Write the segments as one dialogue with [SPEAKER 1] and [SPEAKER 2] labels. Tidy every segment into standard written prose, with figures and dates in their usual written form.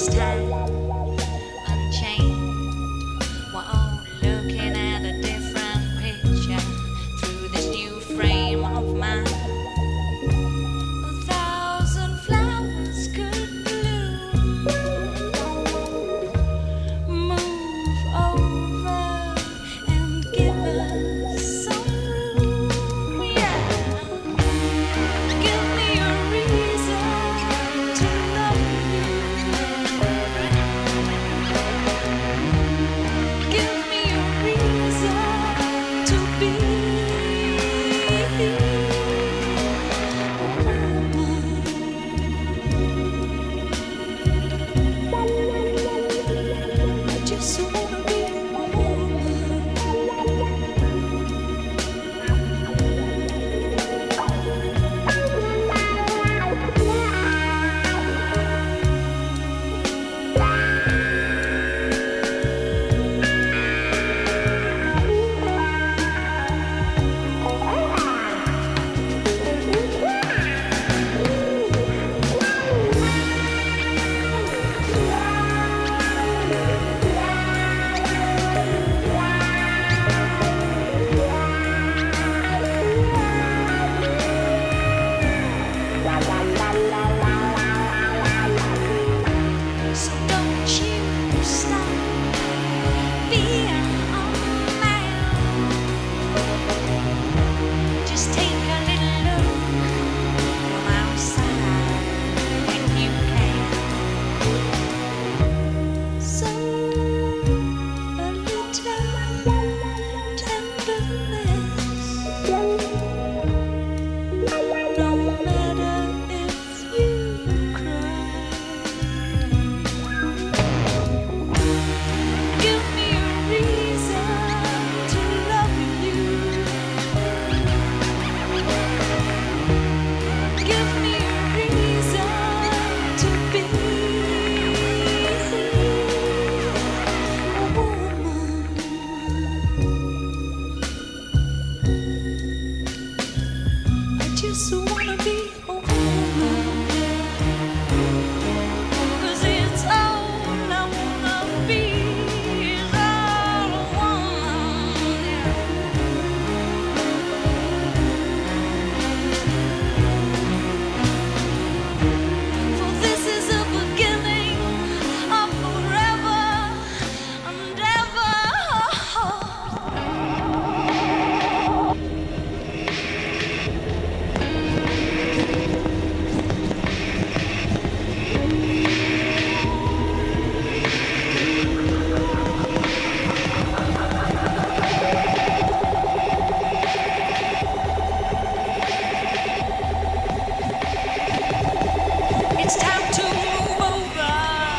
[SPEAKER 1] time unchained. We're all looking at a different picture through this new frame of mine. A thousand flowers could bloom. Move over and give us some room. Yeah. Give me a reason to love you. Give me a reason to be a woman. I just wanna be a woman. So don't you stop being a man. Just take a little look from outside when you can. So a little tenderness, no matter if you cry. Give me a reason to love you. Give me a reason to be a woman. I just wanna be a woman. 'Cause it's all I wanna be is all a woman. For this is the beginning of forever and ever. It's time to move over.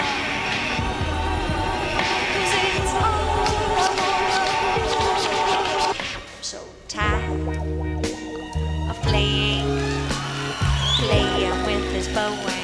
[SPEAKER 1] 'Cause it's all I wanna be. So tired of playing with this bow and